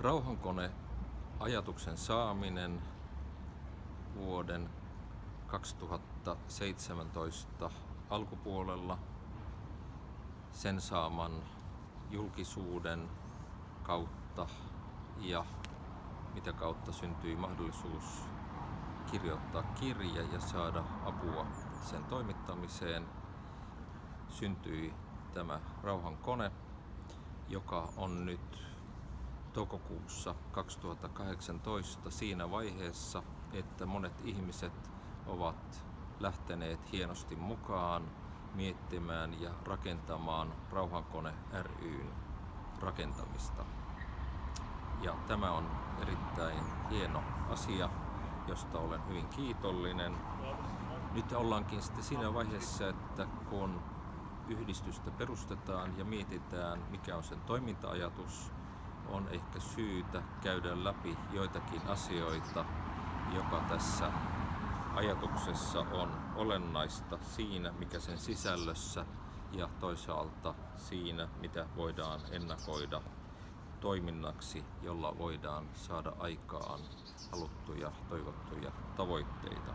Rauhankone ajatuksen saaminen vuoden 2017 alkupuolella, sen saaman julkisuuden kautta ja mitä kautta syntyi mahdollisuus kirjoittaa kirja ja saada apua sen toimittamiseen, syntyi tämä Rauhankone, joka on nyt toukokuussa 2018 siinä vaiheessa, että monet ihmiset ovat lähteneet hienosti mukaan miettimään ja rakentamaan Rauhankone ry:n rakentamista. Ja tämä on erittäin hieno asia, josta olen hyvin kiitollinen. Nyt ollaankin sitten siinä vaiheessa, että kun yhdistystä perustetaan ja mietitään, mikä on sen toiminta-ajatus, on ehkä syytä käydä läpi joitakin asioita, joka tässä ajatuksessa on olennaista siinä, mikä sen sisällössä ja toisaalta siinä, mitä voidaan ennakoida toiminnaksi, jolla voidaan saada aikaan haluttuja, toivottuja tavoitteita.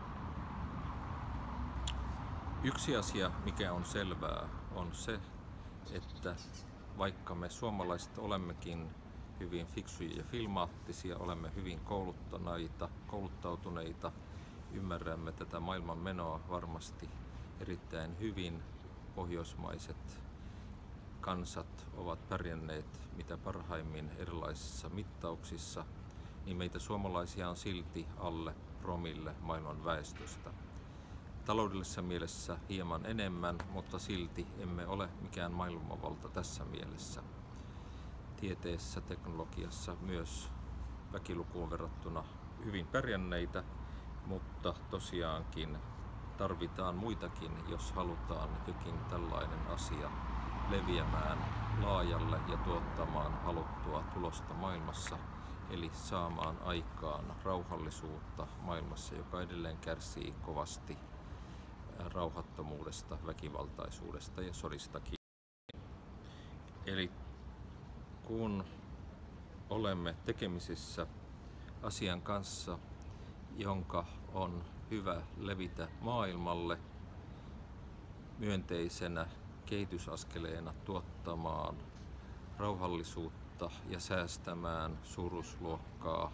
Yksi asia, mikä on selvää, on se, että vaikka me suomalaiset olemmekin hyvin fiksuja ja filmaattisia, olemme hyvin kouluttautuneita, ymmärrämme tätä maailman menoa varmasti erittäin hyvin. Pohjoismaiset kansat ovat pärjänneet mitä parhaimmin erilaisissa mittauksissa, niin meitä suomalaisia on silti alle promille maailman väestöstä. Taloudellisessa mielessä hieman enemmän, mutta silti emme ole mikään maailmanvalta tässä mielessä. Tieteessä, teknologiassa myös väkilukuun verrattuna hyvin pärjänneitä, mutta tosiaankin tarvitaan muitakin, jos halutaan jokin tällainen asia leviämään laajalle ja tuottamaan haluttua tulosta maailmassa, eli saamaan aikaan rauhallisuutta maailmassa, joka edelleen kärsii kovasti rauhattomuudesta, väkivaltaisuudesta ja sodistakin. Eli kun olemme tekemisissä asian kanssa, jonka on hyvä levitä maailmalle myönteisenä kehitysaskeleena tuottamaan rauhallisuutta ja säästämään suuruusluokkaa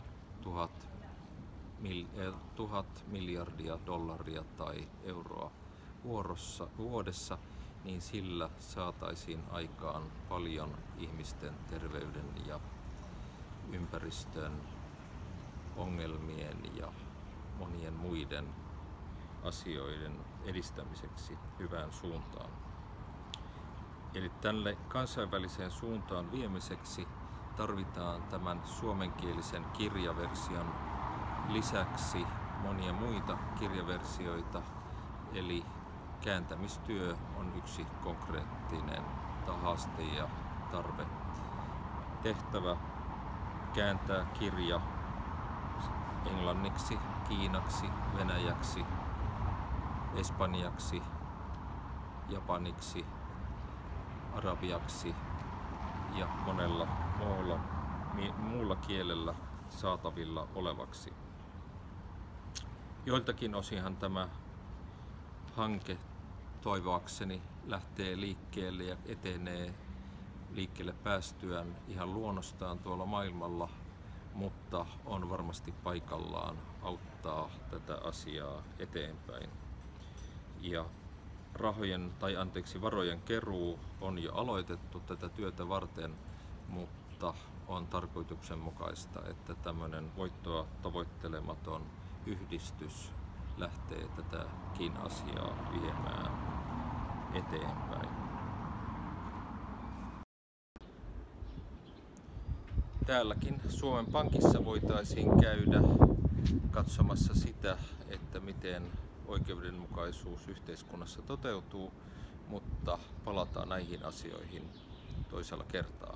1000 miljardia dollaria tai euroa vuodessa, niin sillä saataisiin aikaan paljon ihmisten terveyden ja ympäristön ongelmien ja monien muiden asioiden edistämiseksi hyvään suuntaan. Eli tälle kansainväliseen suuntaan viemiseksi tarvitaan tämän suomenkielisen kirjaversion lisäksi monia muita kirjaversioita, eli kääntämistyö on yksi konkreettinen haaste ja tarve. Tehtävä kääntää kirja englanniksi, kiinaksi, venäjäksi, espanjaksi, japaniksi, arabiaksi ja monella muulla kielellä saatavilla olevaksi. Joiltakin osinhan tämä hanke toivoakseni lähtee liikkeelle ja etenee liikkeelle päästyään ihan luonnostaan tuolla maailmalla, mutta on varmasti paikallaan auttaa tätä asiaa eteenpäin. Ja varojen keruu on jo aloitettu tätä työtä varten, mutta on tarkoituksenmukaista, että tämmöinen voittoa tavoittelematon yhdistys lähtee tätäkin asiaa viemään eteenpäin. Täälläkin Suomen Pankissa voitaisiin käydä katsomassa sitä, että miten oikeudenmukaisuus yhteiskunnassa toteutuu, mutta palataan näihin asioihin toisella kertaa.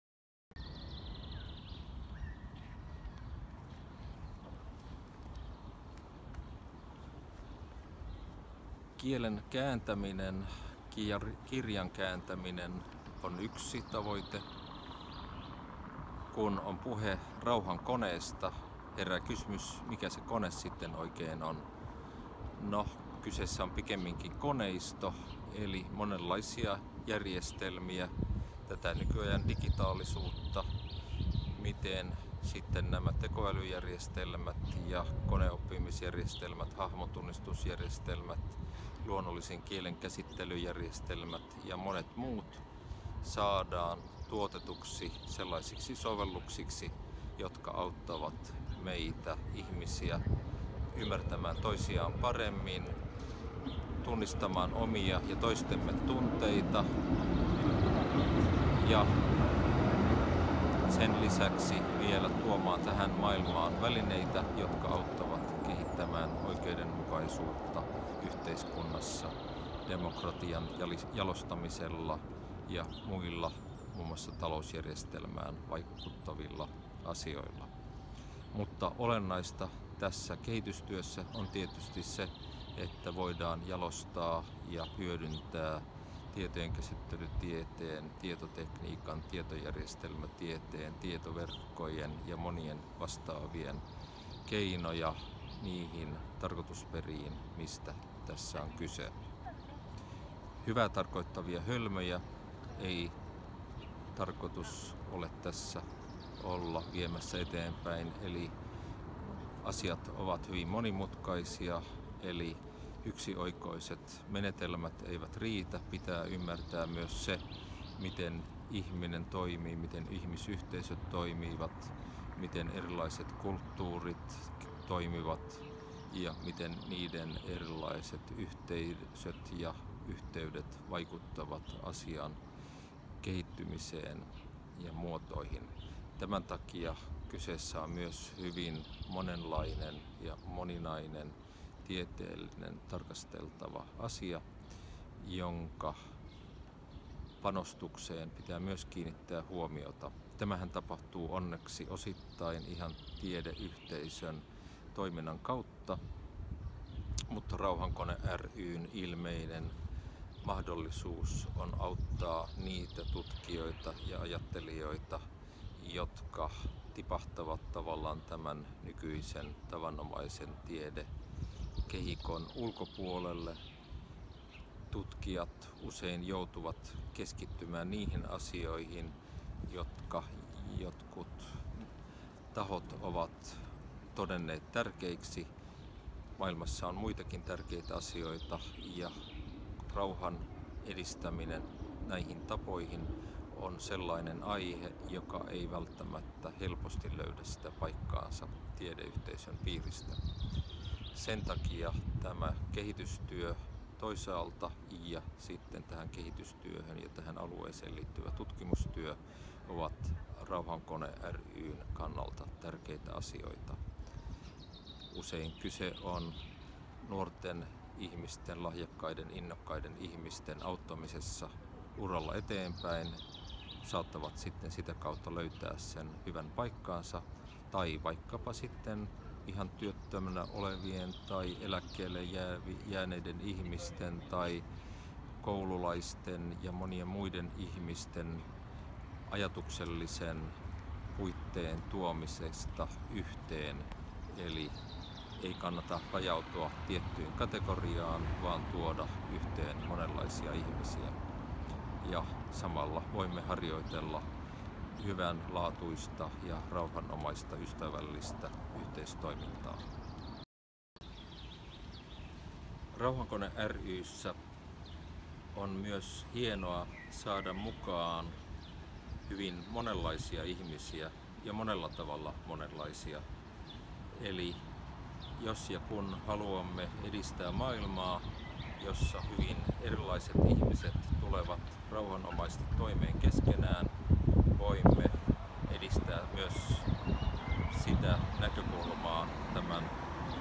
Kielen kääntäminen, kirjan kääntäminen on yksi tavoite. kun on puhe rauhan koneesta, herää kysymys, mikä se kone sitten oikein on. No, kyseessä on pikemminkin koneisto, eli monenlaisia järjestelmiä, tätä nykyajan digitaalisuutta, miten sitten nämä tekoälyjärjestelmät ja koneoppimisjärjestelmät, hahmotunnistusjärjestelmät, luonnollisen kielen käsittelyjärjestelmät ja monet muut saadaan tuotetuksi sellaisiksi sovelluksiksi, jotka auttavat meitä ihmisiä ymmärtämään toisiaan paremmin, tunnistamaan omia ja toistemme tunteita ja sen lisäksi vielä tuomaan tähän maailmaan välineitä, jotka auttavat kehittämään oikeudenmukaisuutta yhteiskunnassa demokratian jalostamisella ja muilla, muun muassa talousjärjestelmään vaikuttavilla asioilla. Mutta olennaista tässä kehitystyössä on tietysti se, että voidaan jalostaa ja hyödyntää tietojenkäsittelytieteen, tietotekniikan, tietojärjestelmätieteen, tietoverkkojen ja monien vastaavien keinoja niihin tarkoitusperiin, mistä tässä on kyse. Hyvää tarkoittavia hölmöjä ei tarkoitus ole tässä olla viemässä eteenpäin, eli asiat ovat hyvin monimutkaisia, eli yksioikoiset menetelmät eivät riitä. Pitää ymmärtää myös se, miten ihminen toimii, miten ihmisyhteisöt toimivat, miten erilaiset kulttuurit toimivat ja miten niiden erilaiset yhteisöt ja yhteydet vaikuttavat asian kehittymiseen ja muotoihin. Tämän takia kyseessä on myös hyvin monenlainen ja moninainen tieteellinen tarkasteltava asia, jonka panostukseen pitää myös kiinnittää huomiota. Tämähän tapahtuu onneksi osittain ihan tiedeyhteisön toiminnan kautta, mutta Rauhankone ry:n ilmeinen mahdollisuus on auttaa niitä tutkijoita ja ajattelijoita, jotka tipahtavat tavallaan tämän nykyisen tavanomaisen tiedekehikon ulkopuolelle. Tutkijat usein joutuvat keskittymään niihin asioihin, jotka jotkut tahot ovat todenneet tärkeiksi. Maailmassa on muitakin tärkeitä asioita ja rauhan edistäminen näihin tapoihin on sellainen aihe, joka ei välttämättä helposti löydä sitä paikkaansa tiedeyhteisön piiristä. Sen takia tämä kehitystyö toisaalta ja sitten tähän kehitystyöhön ja tähän alueeseen liittyvä tutkimustyö ovat Rauhankone ry:n kannalta tärkeitä asioita. Usein kyse on nuorten ihmisten, lahjakkaiden, innokkaiden ihmisten auttamisessa uralla eteenpäin, saattavat sitten sitä kautta löytää sen hyvän paikkaansa, tai vaikkapa sitten ihan työttömänä olevien tai eläkkeelle jääneiden ihmisten tai koululaisten ja monien muiden ihmisten ajatuksellisen puitteen tuomisesta yhteen. Eli ei kannata rajautua tiettyyn kategoriaan, vaan tuoda yhteen monenlaisia ihmisiä. Ja samalla voimme harjoitella hyvänlaatuista ja rauhanomaista ystävällistä yhteistoimintaa. Rauhankone ry:ssä on myös hienoa saada mukaan hyvin monenlaisia ihmisiä ja monella tavalla monenlaisia. Eli jos ja kun haluamme edistää maailmaa, jossa hyvin erilaiset ihmiset tulevat rauhanomaisesti toimeen keskenään, voimme edistää myös sitä näkökulmaa tämän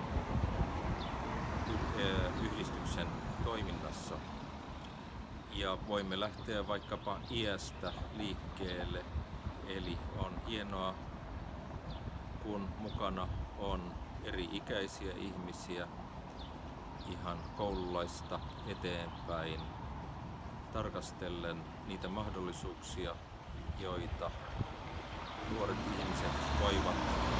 yhdistyksen toiminnassa. Ja voimme lähteä vaikkapa iästä liikkeelle, eli on hienoa, kun mukana on eri-ikäisiä ihmisiä ihan koululaista eteenpäin tarkastellen niitä mahdollisuuksia, joita nuoret ihmiset voivat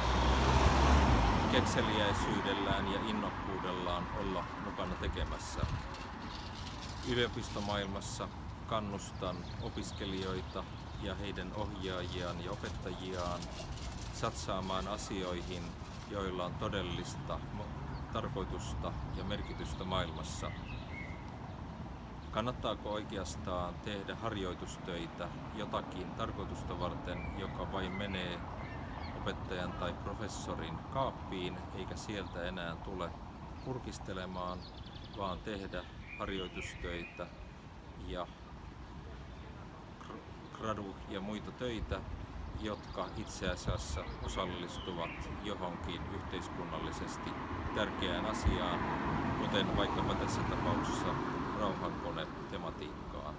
kekseliäisyydellään ja innokkuudellaan olla mukana tekemässä. Yliopistomaailmassa kannustan opiskelijoita ja heidän ohjaajiaan ja opettajiaan satsaamaan asioihin, joilla on todellista tarkoitusta ja merkitystä maailmassa. Kannattaako oikeastaan tehdä harjoitustöitä jotakin tarkoitusta varten, joka vain menee opettajan tai professorin kaappiin, eikä sieltä enää tule kurkistelemaan, vaan tehdä harjoitustöitä ja gradu- ja muita töitä, jotka itse asiassa osallistuvat johonkin yhteiskunnallisesti tärkeään asiaan, kuten vaikkapa tässä tapauksessa rauhankone-tematiikkaan.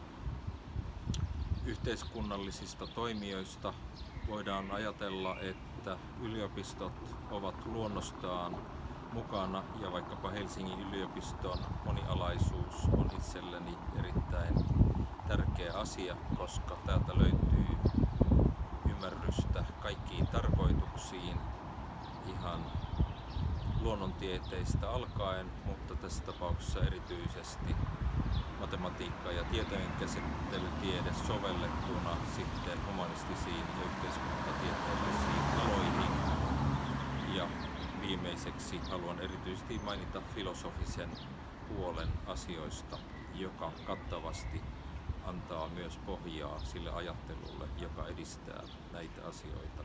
Yhteiskunnallisista toimijoista voidaan ajatella, että yliopistot ovat luonnostaan mukana ja vaikkapa Helsingin yliopiston monialaisuus on itselleni erittäin tärkeä asia, koska täältä löytyy ymmärrystä kaikkiin tarkoituksiin ihan luonnontieteistä alkaen, mutta tässä tapauksessa erityisesti matematiikka- ja tietojenkäsittelytiede sovellettuna sitten humanistisiin ja yhteiskuntatieteellisiin aloihin. Ja viimeiseksi haluan erityisesti mainita filosofisen puolen asioista, joka kattavasti antaa myös pohjaa sille ajattelulle, joka edistää näitä asioita.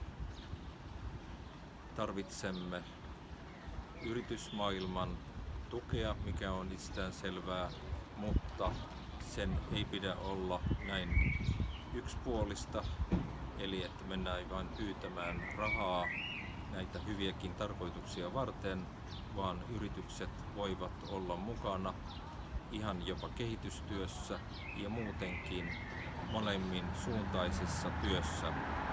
Tarvitsemme yritysmaailman tukea, mikä on itsestään selvää, mutta sen ei pidä olla näin yksipuolista, eli että mennään vain pyytämään rahaa näitä hyviäkin tarkoituksia varten, vaan yritykset voivat olla mukana ihan jopa kehitystyössä ja muutenkin molemmin suuntaisessa työssä.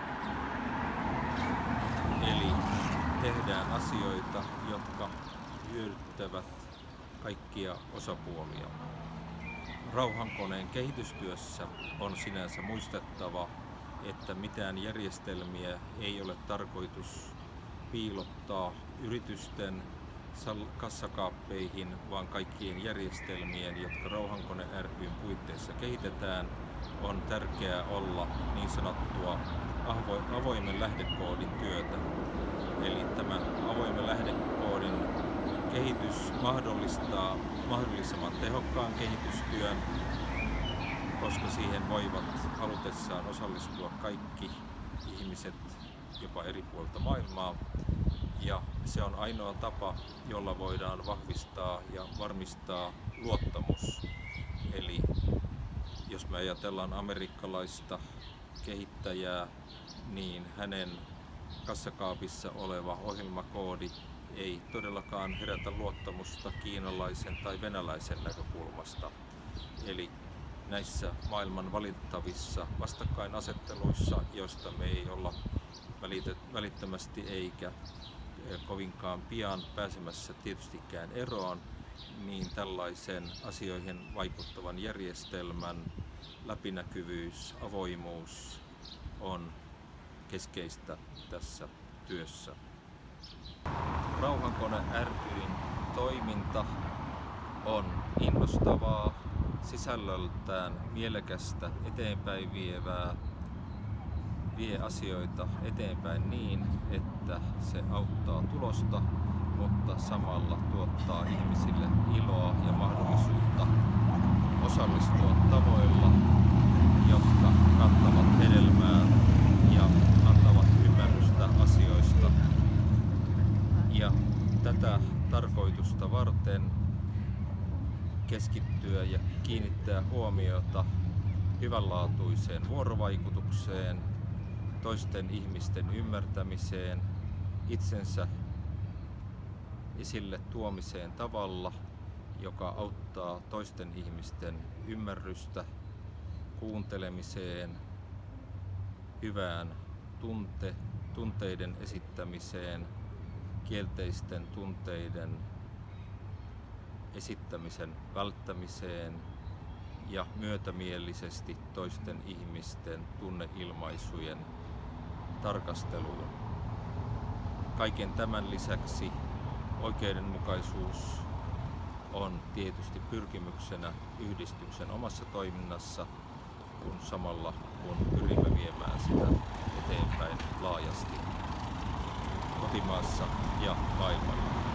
Eli tehdään asioita, jotka hyödyttävät kaikkia osapuolia. Rauhankoneen kehitystyössä on sinänsä muistettava, että mitään järjestelmiä ei ole tarkoitus piilottaa yritysten kassakaappeihin, vaan kaikkien järjestelmien, jotka Rauhankone ry:n puitteissa kehitetään, on tärkeää olla niin sanottua avoimen lähdekoodin työtä. Eli tämä avoimen lähdekoodin kehitys mahdollistaa mahdollisimman tehokkaan kehitystyön, koska siihen voivat halutessaan osallistua kaikki ihmiset jopa eri puolilta maailmaa. Ja se on ainoa tapa, jolla voidaan vahvistaa ja varmistaa luottamus. Eli jos me ajatellaan amerikkalaista kehittäjää, niin hänen kassakaapissa oleva ohjelmakoodi ei todellakaan herätä luottamusta kiinalaisen tai venäläisen näkökulmasta. Eli näissä maailman valittavissa vastakkainasetteluissa, joista me ei olla välittömästi eikä kovinkaan pian pääsemässä tietystikään eroon, niin tällaisen asioihin vaikuttavan järjestelmän läpinäkyvyys, avoimuus on keskeistä tässä työssä. Rauhankone ry:n toiminta on innostavaa, sisällöltään mielekästä, eteenpäin vievää, vie asioita eteenpäin niin, että se auttaa tulosta, mutta samalla tuottaa ihmisille iloa ja mahdollisuutta osallistua tavoilla, jotka kantavat hedelmää ja antavat ymmärrystä asioista. Ja tätä tarkoitusta varten keskittyä ja kiinnittää huomiota hyvänlaatuiseen vuorovaikutukseen, toisten ihmisten ymmärtämiseen, itsensä esille tuomiseen tavalla, joka auttaa toisten ihmisten ymmärrystä, kuuntelemiseen, hyvään tunteiden esittämiseen, kielteisten tunteiden esittämisen välttämiseen ja myötämielisesti toisten ihmisten tunneilmaisujen tarkasteluun. Kaiken tämän lisäksi oikeudenmukaisuus on tietysti pyrkimyksenä yhdistyksen omassa toiminnassa, kun samalla kun pyrimme viemään sitä eteenpäin laajasti kotimaassa ja maailmalla.